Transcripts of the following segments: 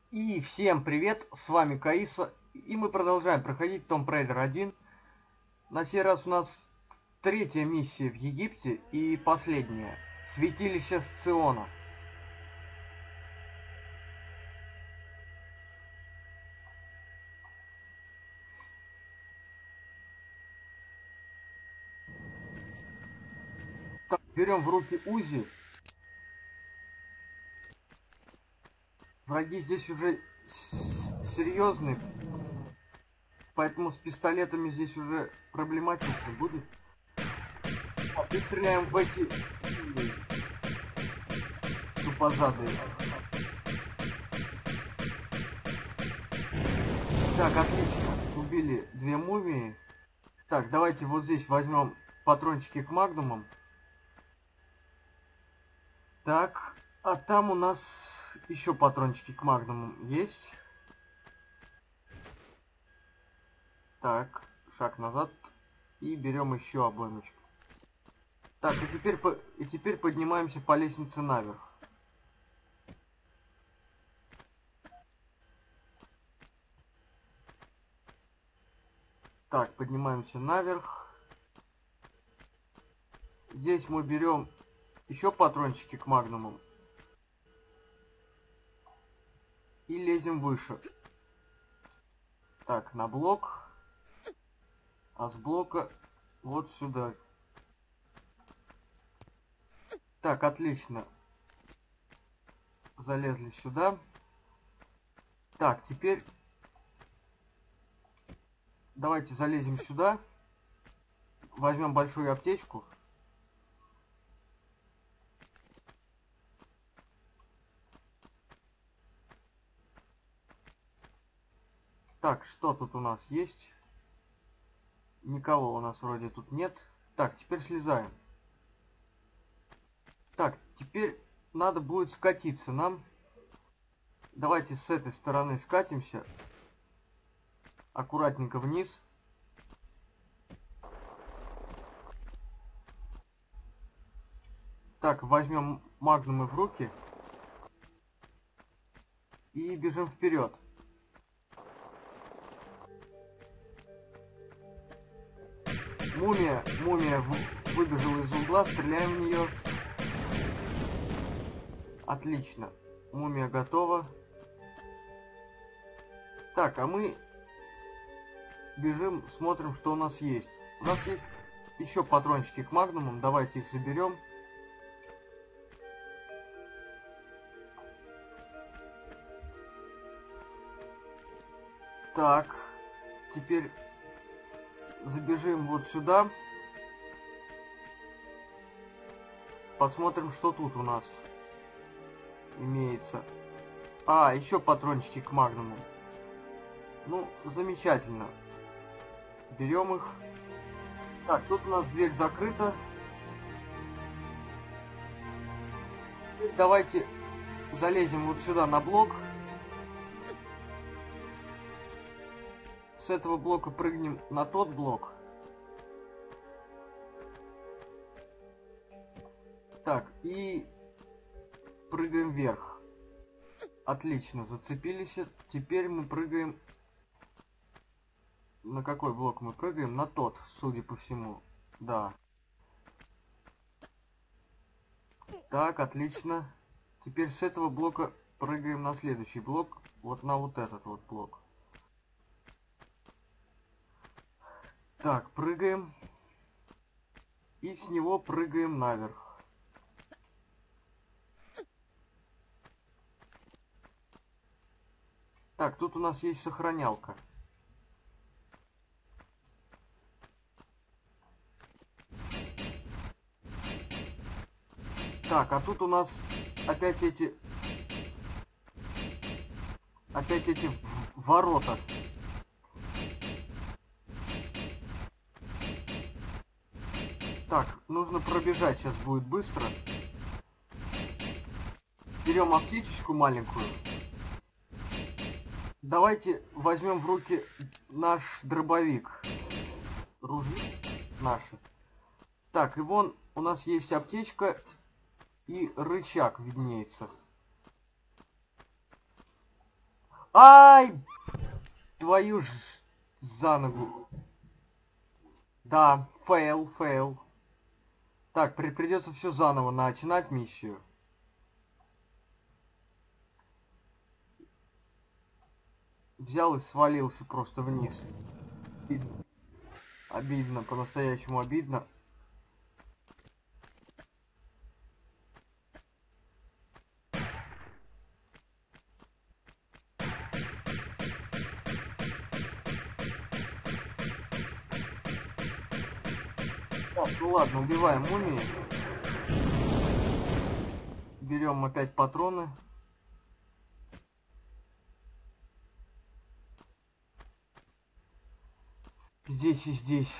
И всем привет, с вами Каиса, и мы продолжаем проходить Tomb Raider 1. На сей раз у нас третья миссия в Египте и последняя. Святилище Сциона. Так, берем в руки УЗИ. Враги здесь уже серьезные, поэтому с пистолетами здесь уже проблематично будет. Так, и стреляем в эти тупозадые. Так, отлично. Убили две мумии. Так, давайте вот здесь возьмем патрончики к магнумам. Так, а там у нас еще патрончики к магнумам есть. Так, шаг назад. И берем еще обоймочку. Так, и теперь поднимаемся по лестнице наверх. Так, поднимаемся наверх. Здесь мы берем еще патрончики к магнумам. И лезем выше. Так, на блок. А с блока вот сюда. Так, отлично. Залезли сюда. Так, теперь давайте залезем сюда. Возьмем большую аптечку. Так, что тут у нас есть? Никого у нас вроде тут нет. Так, теперь слезаем. Так, теперь надо будет скатиться нам. Давайте с этой стороны скатимся. Аккуратненько вниз. Так, возьмем магнумы в руки. И бежим вперед. Мумия выбежала из угла, стреляем в нее. Отлично. Мумия готова. Так, а мы бежим, смотрим, что у нас есть. У нас есть еще патрончики к магнумам. Давайте их заберем. Так, теперь забежим вот сюда. Посмотрим, что тут у нас имеется. А, еще патрончики к магнуму. Ну, замечательно. Берем их. Так, тут у нас дверь закрыта. Давайте залезем вот сюда на блок. С этого блока прыгнем на тот блок. Так, и прыгаем вверх. Отлично, зацепились. Теперь мы прыгаем... На какой блок мы прыгаем? На тот, судя по всему. Да. Так, отлично. Теперь с этого блока прыгаем на следующий блок. Вот на вот этот вот блок. Так, прыгаем. И с него прыгаем наверх. Так, тут у нас есть сохранялка. Так, а тут у нас опять эти ворота. Так, нужно пробежать сейчас будет быстро. Берем аптечечку маленькую. Давайте возьмем в руки наш дробовик. Ружье наше. Так, и вон у нас есть аптечка и рычаг виднеется. Ай! Твою ж за ногу. Да, фейл. Так, придется все заново начинать миссию. Взял и свалился просто вниз. Обидно, по-настоящему обидно. Так, ну ладно, убиваем мумии. Берем опять патроны. Здесь и здесь.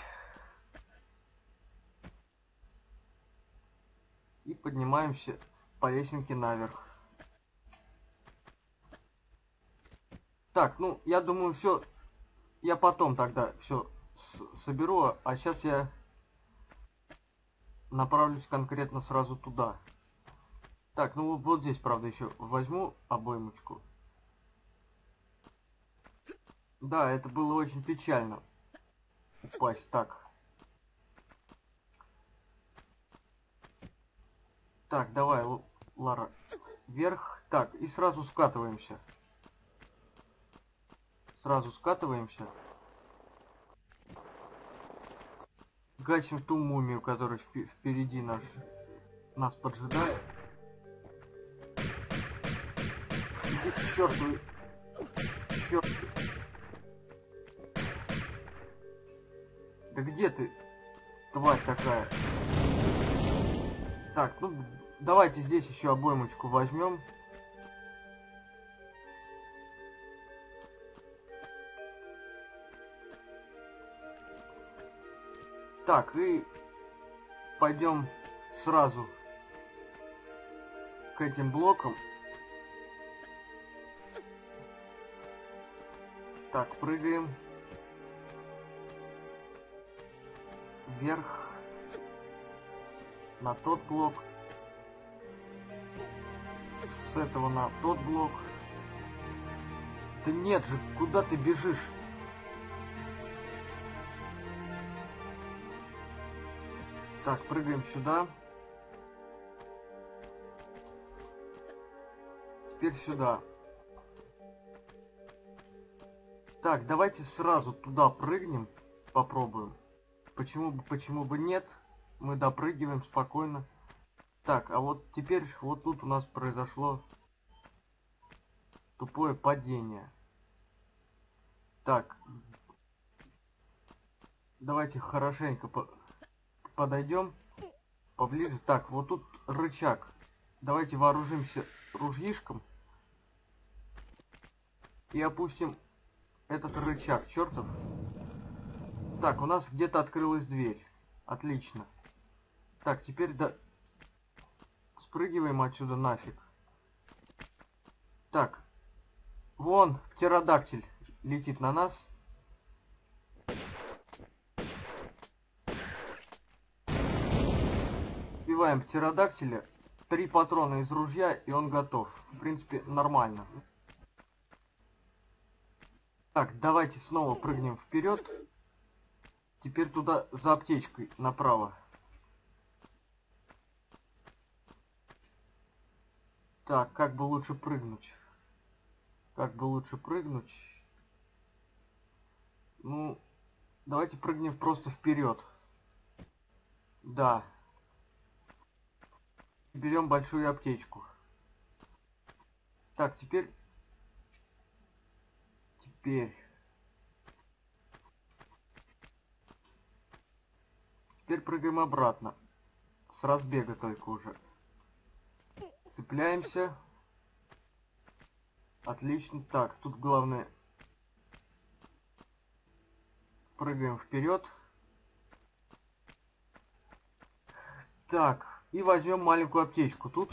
И поднимаемся по лесенке наверх. Так, ну, я думаю, все. Я потом тогда все соберу, а сейчас я направлюсь конкретно сразу туда. Так, ну вот здесь, правда, еще возьму обоймочку. Да, это было очень печально. Упасть так. Так, давай, Лара, вверх. Так, и сразу скатываемся. Гасим ту мумию, которая впереди нас поджидает. Иди к черту. Черт. Да где ты, тварь такая? Так, ну давайте здесь еще обоймочку возьмем. Так, и пойдем сразу к этим блокам. Так, прыгаем вверх на тот блок, с этого на тот блок. Да нет же, куда ты бежишь? Так, прыгаем сюда. Теперь сюда. Так, давайте сразу туда прыгнем, попробуем. Почему бы нет? Мы допрыгиваем спокойно. Так, а вот теперь вот тут у нас произошло тупое падение. Так, давайте хорошенько подойдем поближе. Так, вот тут рычаг. Давайте вооружимся ружьишком и опустим этот рычаг, чертов. Так, у нас где-то открылась дверь. Отлично. Так, теперь спрыгиваем отсюда нафиг. Так, вон птеродактиль летит на нас. Убиваем птеродактиля. 3 патрона из ружья, и он готов. В принципе, нормально. Так, давайте снова прыгнем вперед. Теперь туда за аптечкой направо. Так, как бы лучше прыгнуть? Ну, давайте прыгнем просто вперед. Да. Берем большую аптечку. Так, теперь прыгаем обратно. С разбега только уже. Цепляемся. Отлично. Так, тут главное... Прыгаем вперед. Так, и возьмем маленькую аптечку тут.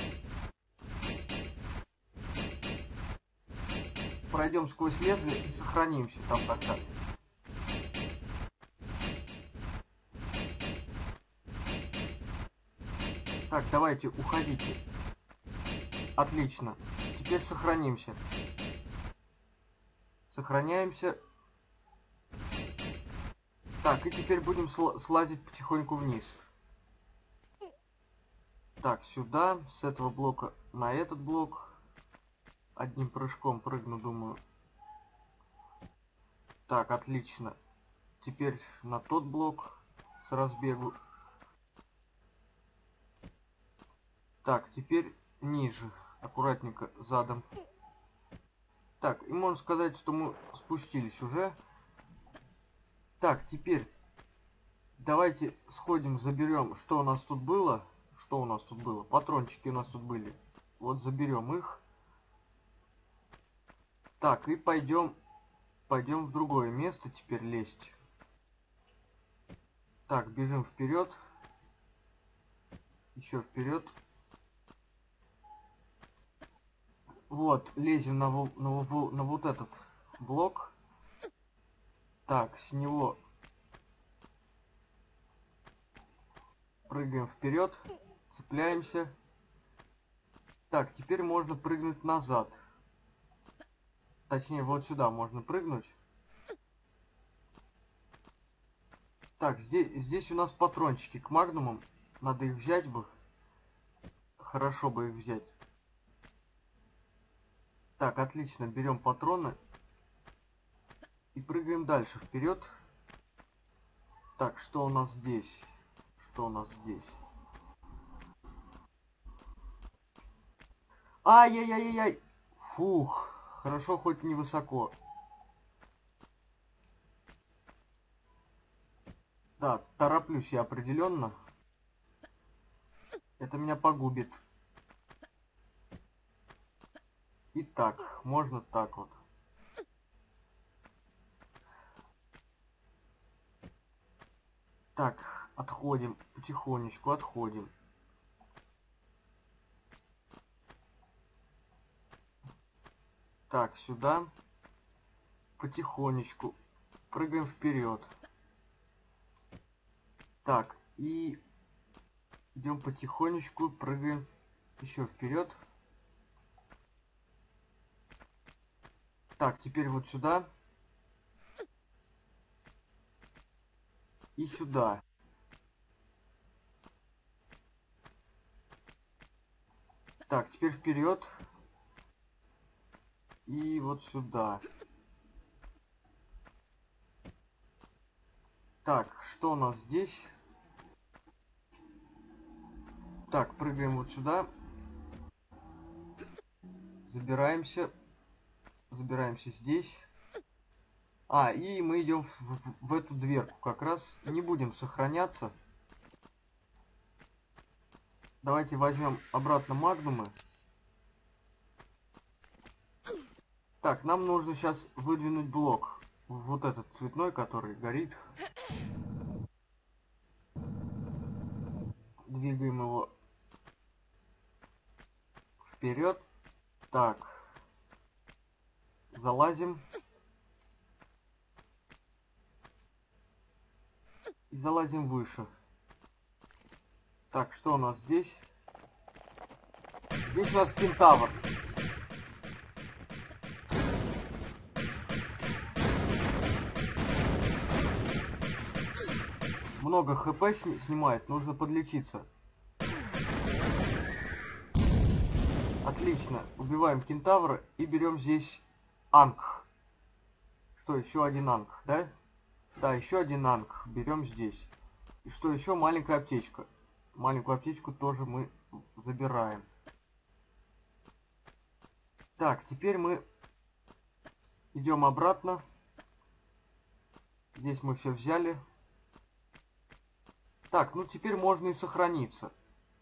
Пройдем сквозь лезвие и сохранимся там тогда. Так, давайте, уходите. Отлично. Теперь сохранимся. Сохраняемся. Так, и теперь будем слазить потихоньку вниз. Так, сюда, с этого блока на этот блок. Одним прыжком прыгну, думаю. Так, отлично. Теперь на тот блок с разбегу. Так, теперь ниже. Аккуратненько задом. Так, и можно сказать, что мы спустились уже. Так, теперь давайте сходим, заберем, что у нас тут было. Что у нас тут было? Патрончики у нас тут были. Вот заберем их. Так, и пойдем в другое место теперь лезть. Так, бежим вперед. Еще вперед. Вот, лезем на вот этот блок. Так, с него прыгаем вперед. Цепляемся. Так, теперь можно прыгнуть назад. Точнее, вот сюда можно прыгнуть. Так, здесь у нас патрончики к магнумам. Надо их взять бы. Хорошо бы их взять. Так, отлично. Берем патроны. И прыгаем дальше вперед. Так, что у нас здесь? Что у нас здесь? Ай-яй-яй-яй! Фух. Хорошо, хоть не высоко. Да, тороплюсь я определенно. Это меня погубит. Итак, можно так вот. Так, отходим. Потихонечку отходим. Так, сюда. Потихонечку. Прыгаем вперед. Так, и идем потихонечку, прыгаем еще вперед. Так, теперь вот сюда. И сюда. Так, теперь вперед. И вот сюда. Так, что у нас здесь? Так, прыгаем вот сюда. Забираемся. Забираемся здесь. И мы идем в эту дверку. Как раз не будем сохраняться. Давайте возьмем обратно магнумы. Так, нам нужно сейчас выдвинуть блок. Вот этот цветной, который горит. Двигаем его вперед. Так. Залазим. И залазим выше. Так, что у нас здесь? Здесь у нас кентавр. Много хп снимает, нужно подлечиться. Отлично, убиваем кентавра и берем здесь анг. Что, еще один анг, да? Да, еще один анг берем здесь. И что еще? Маленькая аптечка. Маленькую аптечку тоже мы забираем. Так, теперь мы идем обратно. Здесь мы все взяли. Так, ну теперь можно и сохраниться.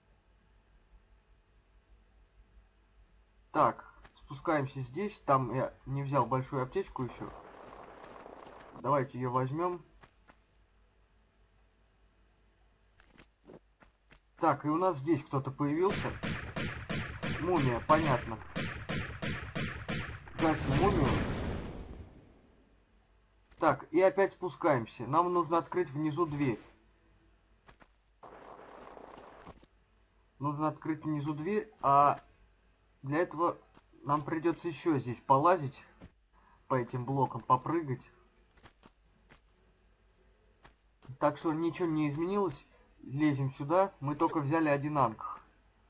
Так, спускаемся здесь. Там я не взял большую аптечку еще. Давайте ее возьмем. Так, и у нас здесь кто-то появился. Мумия, понятно. Гасим мумию. Так, и опять спускаемся. Нам нужно открыть внизу дверь. Нужно открыть внизу дверь, а для этого нам придется еще здесь полазить. по этим блокам попрыгать. Так что ничего не изменилось. Лезем сюда. Мы только взяли один ангх.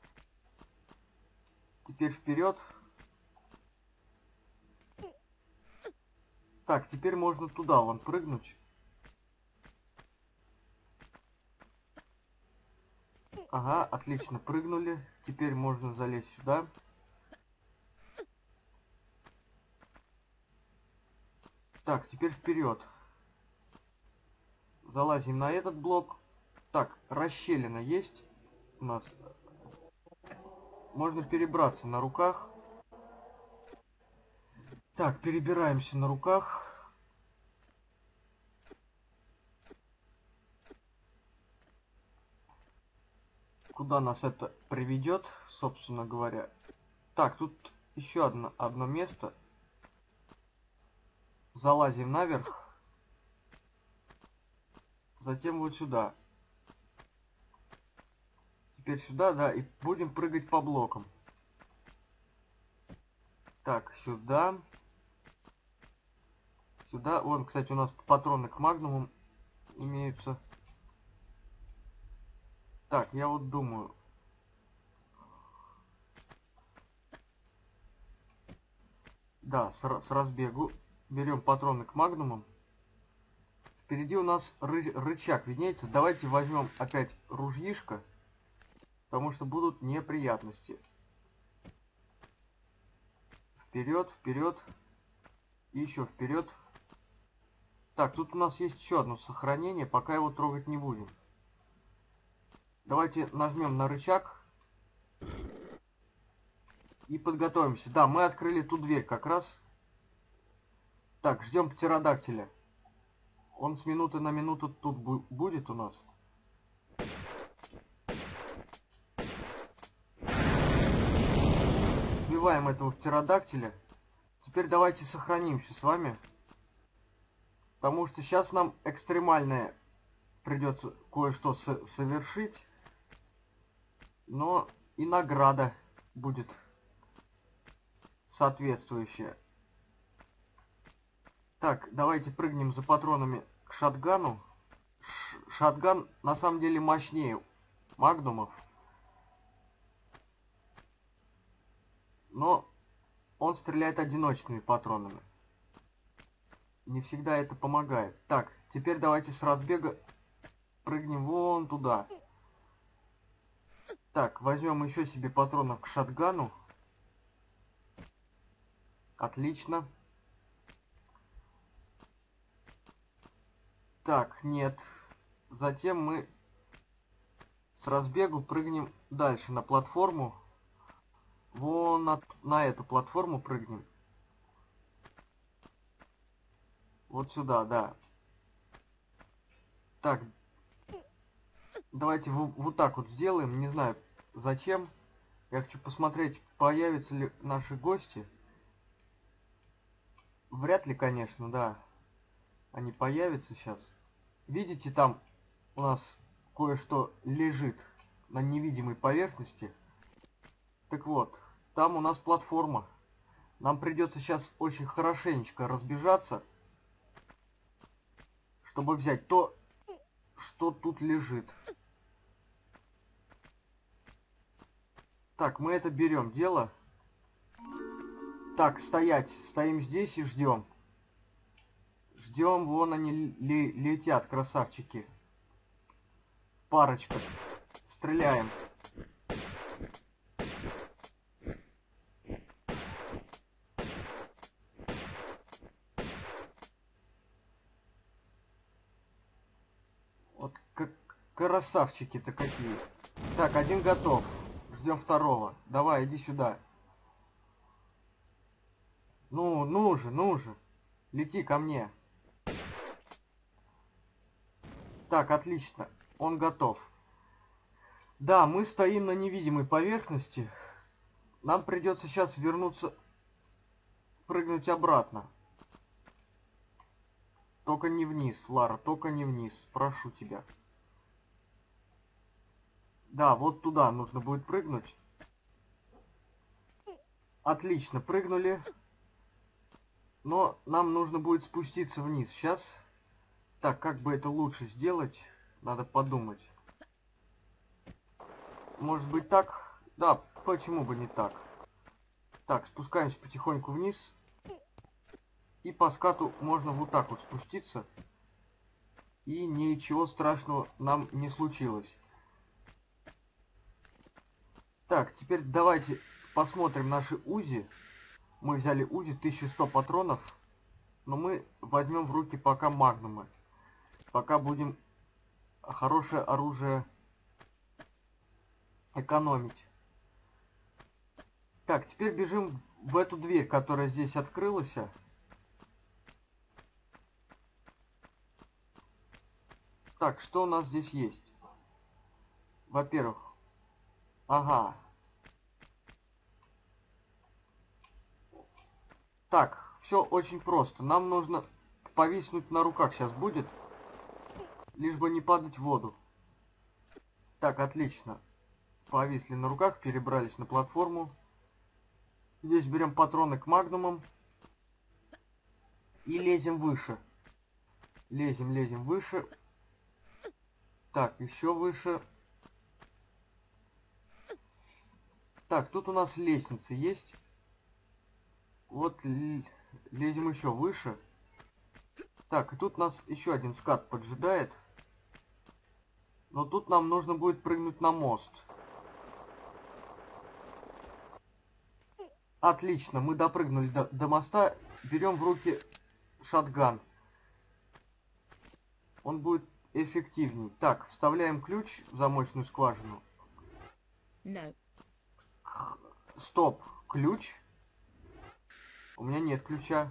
Теперь вперед. Так, теперь можно туда вон прыгнуть. Ага, отлично, прыгнули. Теперь можно залезть сюда. Так, теперь вперед. Залазим на этот блок. Так, расщелина есть у нас. Можно перебраться на руках. Так, перебираемся на руках. Куда нас это приведет, собственно говоря. Так, тут еще одно место. Залазим наверх. Затем вот сюда. Теперь сюда, да, и будем прыгать по блокам. Так, сюда. Сюда. Вон, кстати, у нас патроны к магнумам имеются. Так, я вот думаю. Да, с разбегу. Берем патроны к магнумам. Впереди у нас рычаг виднеется. Давайте возьмем опять ружьишко. Потому что будут неприятности. Вперед, вперед. И еще вперед. Так, тут у нас есть еще одно сохранение. Пока его трогать не будем. Давайте нажмем на рычаг. И подготовимся. Да, мы открыли ту дверь как раз. Так, ждем птеродактиля. Он с минуты на минуту тут будет у нас. Убиваем этого птеродактиля. Теперь давайте сохранимся с вами. Потому что сейчас нам экстремальное придется кое-что совершить. Но и награда будет соответствующая. Так, давайте прыгнем за патронами к шотгану. Шотган на самом деле мощнее магнумов. Но он стреляет одиночными патронами. Не всегда это помогает. Так, теперь давайте с разбега прыгнем вон туда. Так, возьмем еще себе патронов к шотгану. Отлично. Так, нет. Затем мы с разбегу прыгнем дальше на платформу. Вон на эту платформу прыгнем. Вот сюда, да. Так. Давайте вот так вот сделаем. Не знаю зачем. Я хочу посмотреть, появятся ли наши гости. Вряд ли, конечно, да. Они появятся сейчас. Видите, там у нас кое-что лежит на невидимой поверхности. Так вот, там у нас платформа. Нам придется сейчас очень хорошенечко разбежаться, чтобы взять то, что тут лежит. Так, мы это берем дело. Так, стоять. Стоим здесь и ждем. Ждем, вон они летят, красавчики. Парочка. Стреляем. Вот красавчики-то какие. Так, один готов. Ждем второго. Давай, иди сюда. Ну же. Лети ко мне. Так, отлично. Он готов. Да, мы стоим на невидимой поверхности. Нам придется сейчас вернуться, прыгнуть обратно. Только не вниз, Лара, только не вниз. Прошу тебя. Да, вот туда нужно будет прыгнуть. Отлично, прыгнули. Но нам нужно будет спуститься вниз сейчас. Так, как бы это лучше сделать? Надо подумать. Может быть так? Да, почему бы не так? Так, спускаемся потихоньку вниз. И по скату можно вот так вот спуститься. И ничего страшного нам не случилось. Так, теперь давайте посмотрим наши УЗИ. Мы взяли УЗИ 1100 патронов. Но мы возьмем в руки пока магнумы. Пока будем хорошее оружие экономить. Так, теперь бежим в эту дверь, которая здесь открылась. Так, что у нас здесь есть? Во-первых, ага. Так, все очень просто. Нам нужно повиснуть на руках сейчас будет, лишь бы не падать в воду. Так, отлично. Повисли на руках, перебрались на платформу. Здесь берем патроны к магнумам. И лезем выше. Лезем выше. Так, еще выше. Так, тут у нас лестница есть. Вот лезем еще выше. Так, и тут нас еще один скат поджидает. Но тут нам нужно будет прыгнуть на мост. Отлично, мы допрыгнули до моста. Берем в руки шотган. Он будет эффективней. Так, вставляем ключ в замочную скважину. No. Стоп, ключ. У меня нет ключа.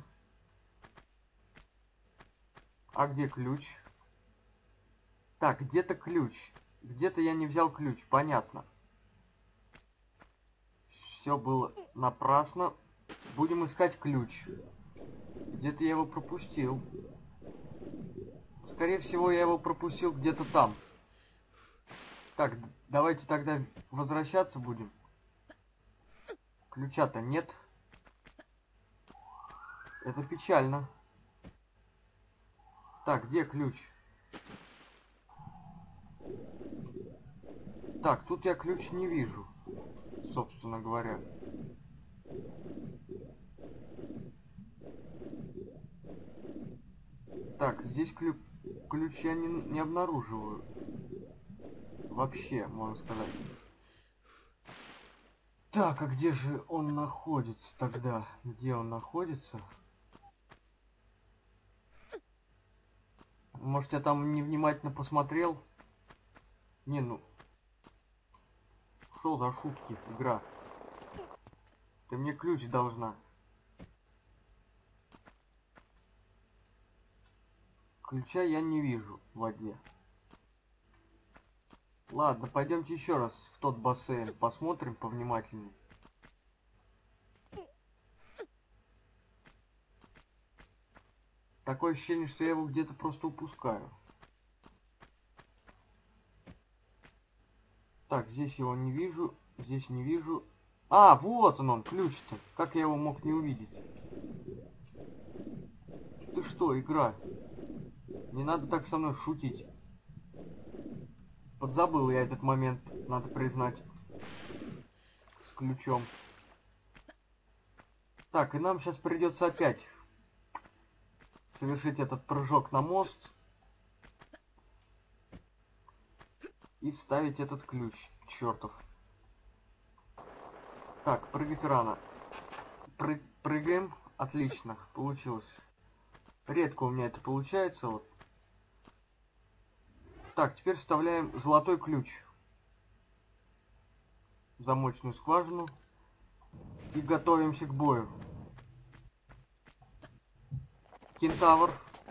А где ключ? Так, где-то ключ. Где-то я не взял ключ, понятно. Все было напрасно. Будем искать ключ. Где-то я его пропустил. Скорее всего, я его пропустил где-то там. Так, давайте тогда возвращаться будем. Ключа-то нет. Это печально. Так, где ключ? Так, тут я ключ не вижу, собственно говоря. Так, здесь ключ я не обнаруживаю. Вообще, можно сказать. Так, а где же он находится тогда? Где он находится? Может, я там невнимательно посмотрел? Не, ну... Что за шутки, игра? Ты мне ключ должна. Ключа я не вижу в воде. Ладно, пойдемте еще раз в тот бассейн. Посмотрим повнимательнее. Такое ощущение, что я его где-то просто упускаю. Так, здесь его не вижу. Здесь не вижу. А, вот он, ключ-то. Как я его мог не увидеть? Ты что, игра? Не надо так со мной шутить. Подзабыл я этот момент, надо признать. С ключом. Так, и нам сейчас придется опять совершить этот прыжок на мост. И вставить этот ключ, чертов. Так, прыгать рано. Прыгаем. Отлично, получилось. Редко у меня это получается, вот. Так, теперь вставляем золотой ключ в замочную скважину. И готовимся к бою. Кентавр.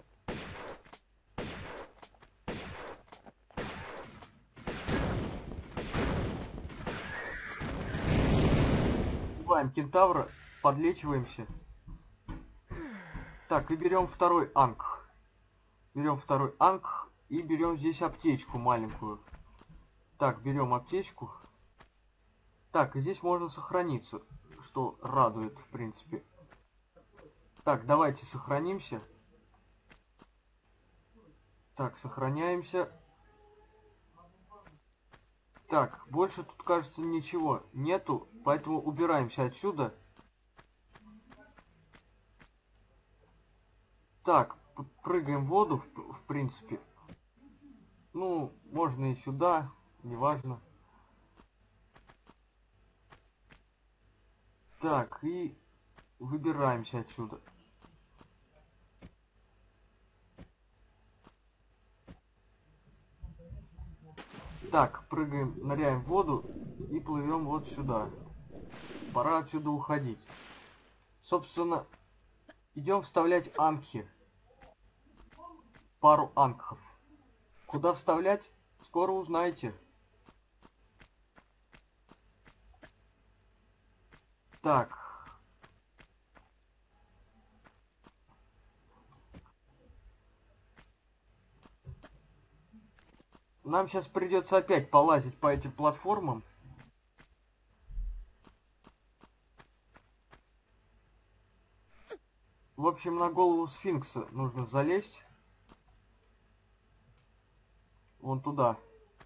Убиваем кентавра, подлечиваемся. Так, и берем второй анг. Берем второй анг и берем здесь аптечку маленькую. Так, берем аптечку. Так, и здесь можно сохраниться, что радует, в принципе. Так, давайте сохранимся. Так, сохраняемся. Так, больше тут, кажется, ничего нету, поэтому убираемся отсюда. Так, прыгаем в воду, в принципе. Ну, можно и сюда, неважно. Так, и выбираемся отсюда. Так, прыгаем, ныряем в воду и плывем вот сюда. Пора отсюда уходить. Собственно, идем вставлять ангхи. Пару ангхов. Куда вставлять, скоро узнаете. Так. Нам сейчас придется опять полазить по этим платформам. В общем, на голову сфинкса нужно залезть. Вон туда.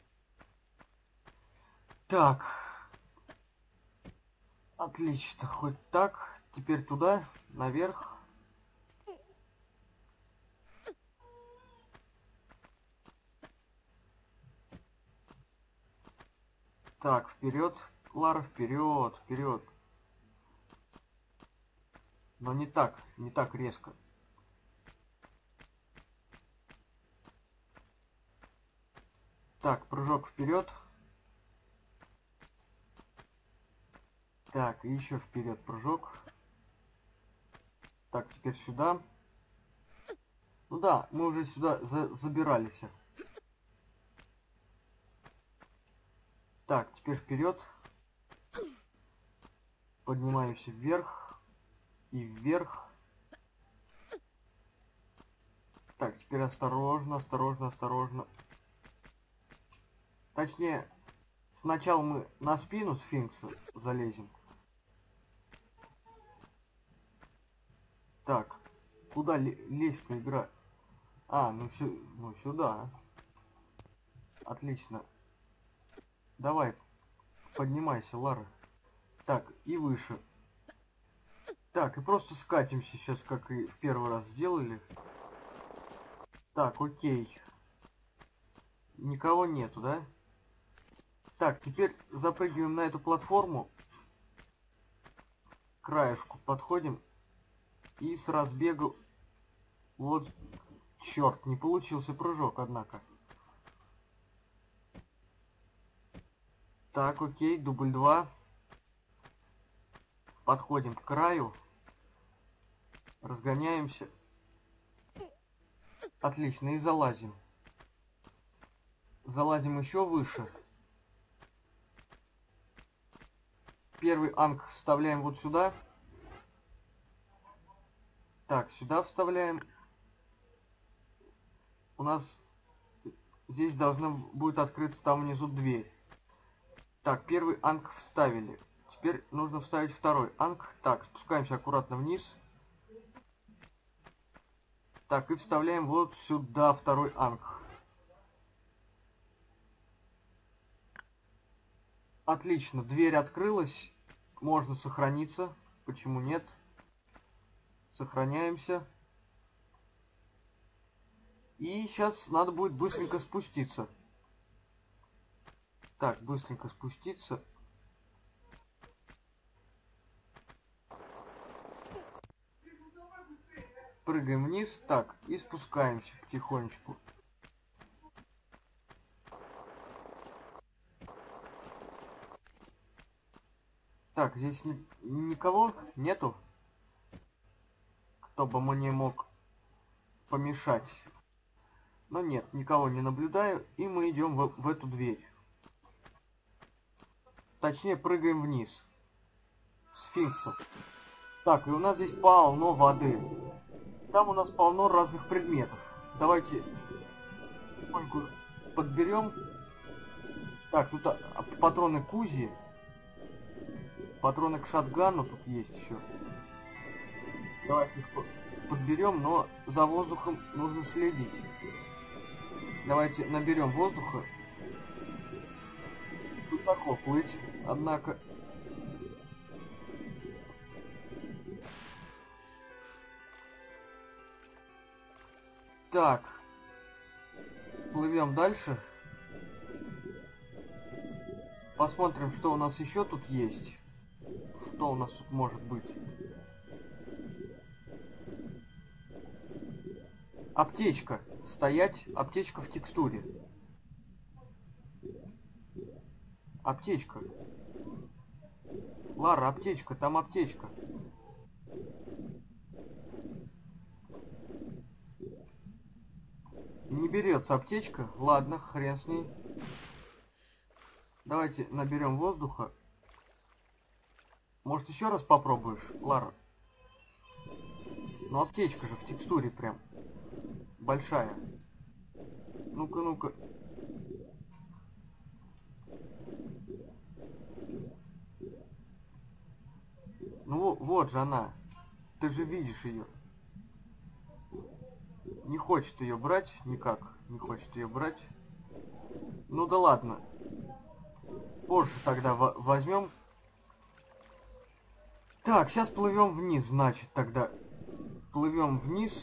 Так. Отлично. Хоть так. Теперь туда, наверх. Так, вперед. Лара, вперед, вперед. Но не так резко. Так, прыжок вперед. Так, и еще вперед прыжок. Так, теперь сюда. Ну да, мы уже сюда забирались. Так, теперь вперед. Поднимаемся вверх. И вверх. Так, теперь осторожно, осторожно, осторожно. Точнее, сначала мы на спину сфинкса залезем. Так, куда лезть-то, игра? А, ну сюда. Отлично. Давай, поднимайся, Лара. Так, и выше. Так, и просто скатимся сейчас, как и в первый раз сделали. Так, окей. Никого нету, да? Так, теперь запрыгиваем на эту платформу. К краешку подходим. И с разбегу... Вот, черт, не получился прыжок, однако. Так, окей, дубль 2. Подходим к краю. Разгоняемся. Отлично, и залазим. Залазим еще выше. Первый анг вставляем вот сюда. Так, сюда вставляем. У нас здесь должна будет открыться там внизу дверь. Так, первый анг вставили. Теперь нужно вставить второй анг. Так, спускаемся аккуратно вниз. Так, и вставляем вот сюда второй анг. Отлично, дверь открылась. Можно сохраниться. Почему нет? Сохраняемся. И сейчас надо будет быстренько спуститься. Так, быстренько спуститься. Прыгаем вниз. Так, и спускаемся потихонечку. Так, здесь никого нету, кто бы мне мог помешать. Но нет, никого не наблюдаю, и мы идем в эту дверь. Точнее, прыгаем вниз. Сфинкса. Так, и у нас здесь полно воды. Там у нас полно разных предметов. Давайте потихоньку подберем. Так, тут патроны к УЗИ. Патроны к шотгану тут есть еще. Давайте их подберем, но за воздухом нужно следить. Давайте наберем воздуха. Высоко плыть, однако... Так. Плывем дальше. Посмотрим, что у нас еще тут есть. Что у нас тут может быть. Аптечка. Стоять. Аптечка в текстуре. Аптечка. Лара, аптечка. Там аптечка. Не берется аптечка. Ладно, хрен с ней. Давайте наберем воздуха. Может, еще раз попробуешь, Лара? Ну, аптечка же в текстуре прям. Большая. Ну-ка, ну-ка. Ну, вот же она. Ты же видишь ее. Не хочет ее брать, никак. Не хочет ее брать. Ну да ладно. Позже тогда возьмем. Так, сейчас плывем вниз, значит, тогда. Плывем вниз.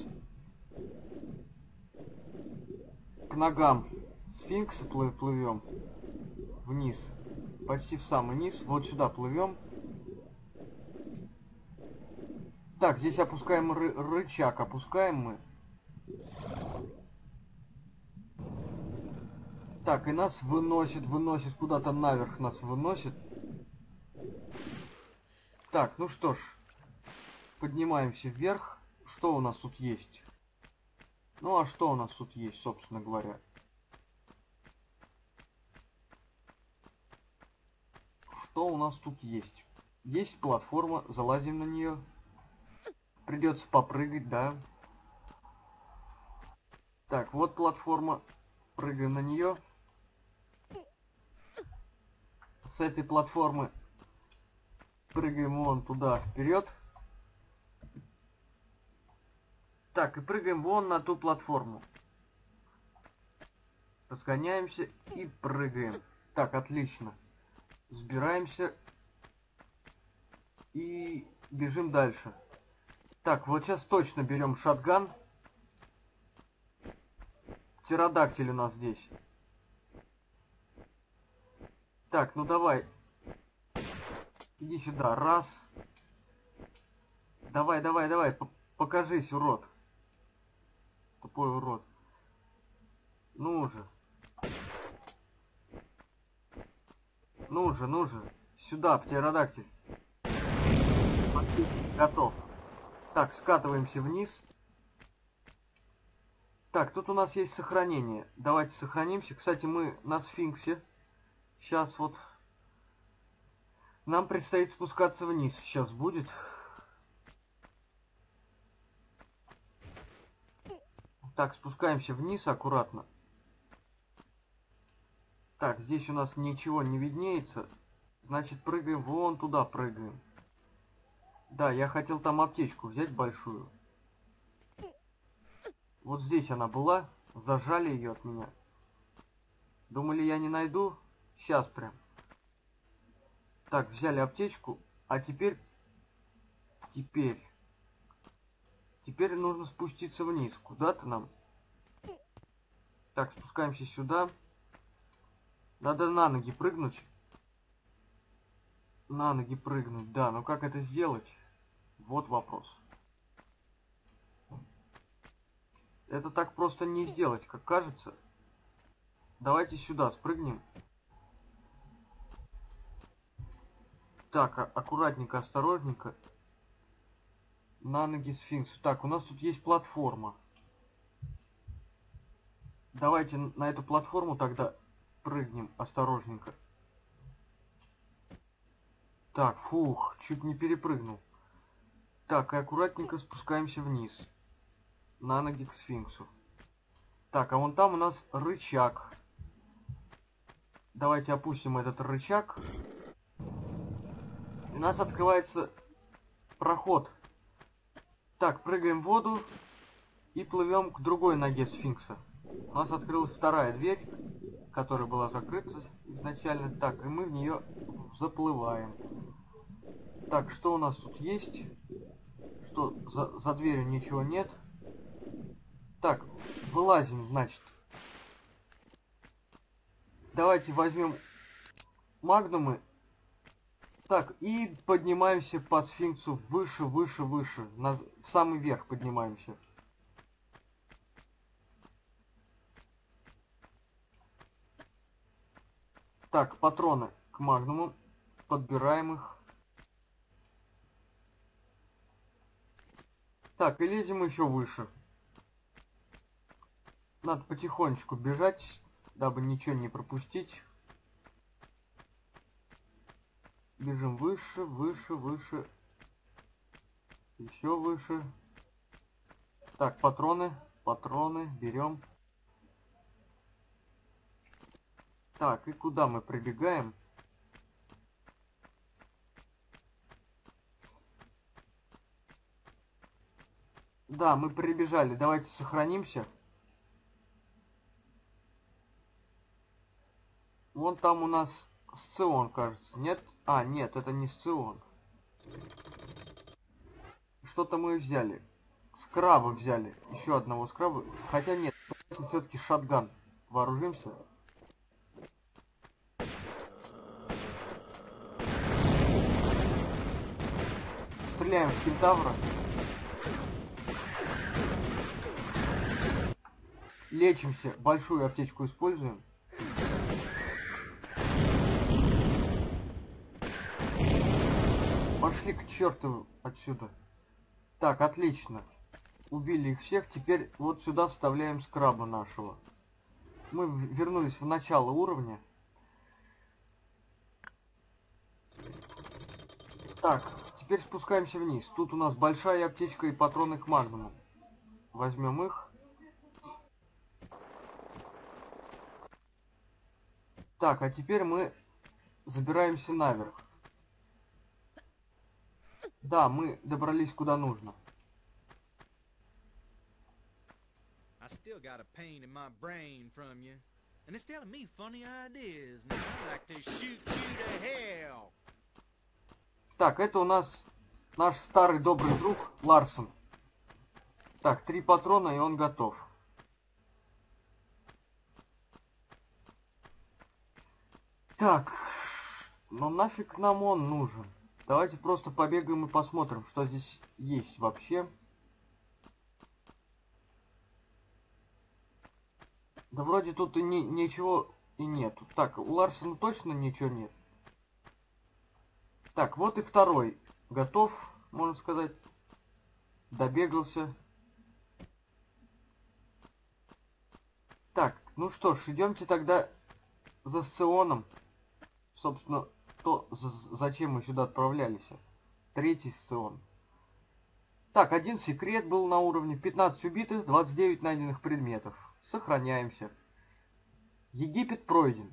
К ногам сфинкса плывем. Вниз. Почти в самый низ. Вот сюда плывем. Так, здесь опускаем рычаг. Опускаем мы. Так, и нас выносит куда-то наверх нас выносит. Так, ну что ж. Поднимаемся вверх. Что у нас тут есть? Ну а что у нас тут есть, собственно говоря? Что у нас тут есть? Есть платформа, залазим на нее. Придется попрыгать, да. Так, вот платформа. Прыгаем на нее. С этой платформы прыгаем вон туда вперед. Так, и прыгаем вон на ту платформу. Разгоняемся и прыгаем. Так, отлично. Сбираемся и бежим дальше. Так, вот сейчас точно берем шотган. Птеродактиль у нас здесь. Так, ну давай. Иди сюда. Раз. Давай, давай, давай. Покажись, урод. Тупой урод. Ну же. Ну же, ну же. Сюда, птеродактиль. Готов. Так, скатываемся вниз. Так, тут у нас есть сохранение. Давайте сохранимся. Кстати, мы на сфинксе. Сейчас вот. Нам предстоит спускаться вниз. Сейчас будет. Так, спускаемся вниз аккуратно. Так, здесь у нас ничего не виднеется. Значит, прыгаем вон туда, прыгаем. Да, я хотел там аптечку взять большую. Вот здесь она была. Зажали ее от меня. Думали, я не найду? Сейчас прям. Так, взяли аптечку. А теперь нужно спуститься вниз. Куда-то нам. Так, спускаемся сюда. Надо на ноги прыгнуть. На ноги прыгнуть, да. Но как это сделать? Вот вопрос. Это так просто не сделать, как кажется. Давайте сюда спрыгнем. Так, аккуратненько, осторожненько. На ноги сфинксу. Так, у нас тут есть платформа. Давайте на эту платформу тогда прыгнем осторожненько. Так, фух, чуть не перепрыгнул. Так, и аккуратненько спускаемся вниз. На ноги к сфинксу. Так, а вон там у нас рычаг. Давайте опустим этот рычаг. У нас открывается проход. Так, прыгаем в воду и плывем к другой ноге сфинкса. У нас открылась вторая дверь, которая была закрыта изначально. Так, и мы в нее заплываем. Так, что у нас тут есть? Что за дверью ничего нет. Так, вылазим, значит. Давайте возьмем магнумы. Так, и поднимаемся по сфинксу выше, выше, выше. На самый верх поднимаемся. Так, патроны к магнуму. Подбираем их. Так, и лезем еще выше. Надо потихонечку бежать, дабы ничего не пропустить. Бежим выше, выше, выше. Еще выше. Так, патроны, патроны берем. Так, и куда мы прибегаем? Да, мы прибежали. Давайте сохранимся. Вон там у нас сцион, кажется. Нет? А, нет, это не сцион. Что-то мы взяли. Скраба взяли. Еще одного скраба. Хотя нет, все-таки шотган. Вооружимся. Стреляем в кентавра. Лечимся. Большую аптечку используем. Пошли к черту отсюда. Так, отлично. Убили их всех. Теперь вот сюда вставляем скраба нашего. Мы вернулись в начало уровня. Так, теперь спускаемся вниз. Тут у нас большая аптечка и патроны к магнуму. Возьмем их. Так, а теперь мы забираемся наверх. Да, мы добрались куда нужно. I still got a pain in my brain from you. And it's telling me funny ideas now, like to shoot you to hell. Так, это у нас наш старый добрый друг Ларсон. Так, 3 патрона, и он готов. Так, но нафиг нам он нужен? Давайте просто побегаем и посмотрим, что здесь есть вообще. Да вроде тут и ничего и нет. Так, у Ларсона точно ничего нет. Так, вот и второй. Готов, можно сказать. Добегался. Так, ну что ж, идемте тогда за сционом. Собственно, то, зачем мы сюда отправлялись. Третий сцион. Так, один секрет был на уровне. 15 убитых, 29 найденных предметов. Сохраняемся. Египет пройден.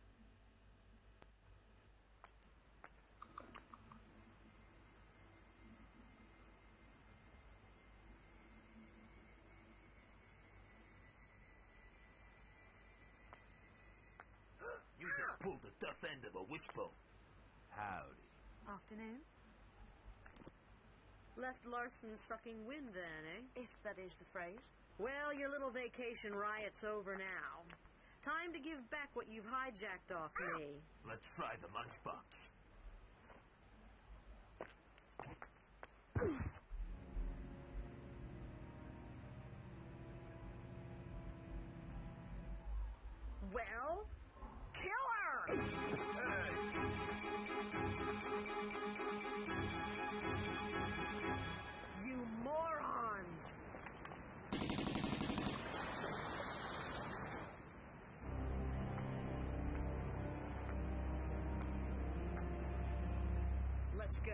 You just pulled the tough end of a wishbone. Howdy. Afternoon. Left Larson sucking wind then, eh? If that is the phrase. Well, your little vacation riot's over now. Time to give back what you've hijacked off me. Let's try the lunchbox. Well, kill her! You morons! Let's go.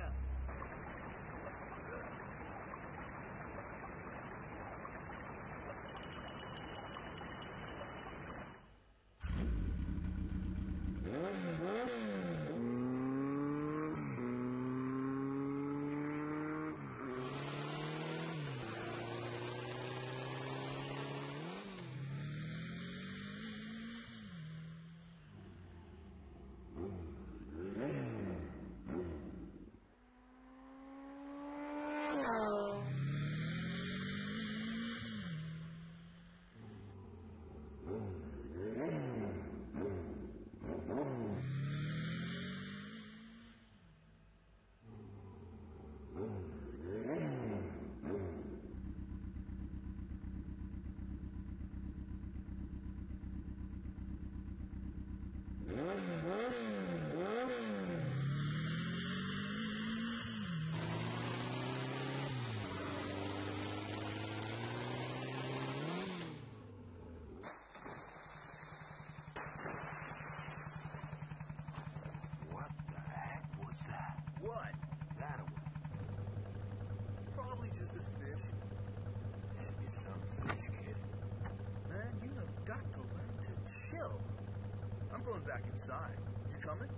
inside. You coming?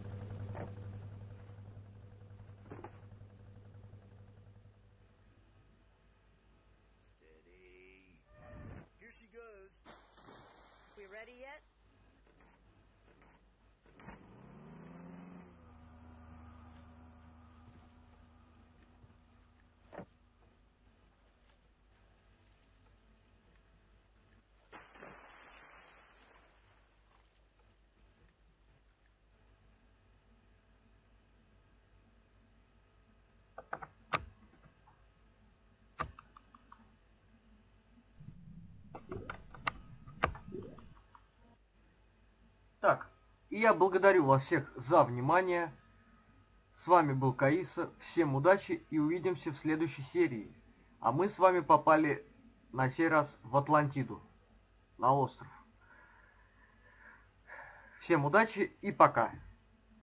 Steady. Here she goes. We ready yet? Так, и я благодарю вас всех за внимание. С вами был Каиса. Всем удачи и увидимся в следующей серии. А мы с вами попали на сей раз в Атлантиду, на остров. Всем удачи и пока.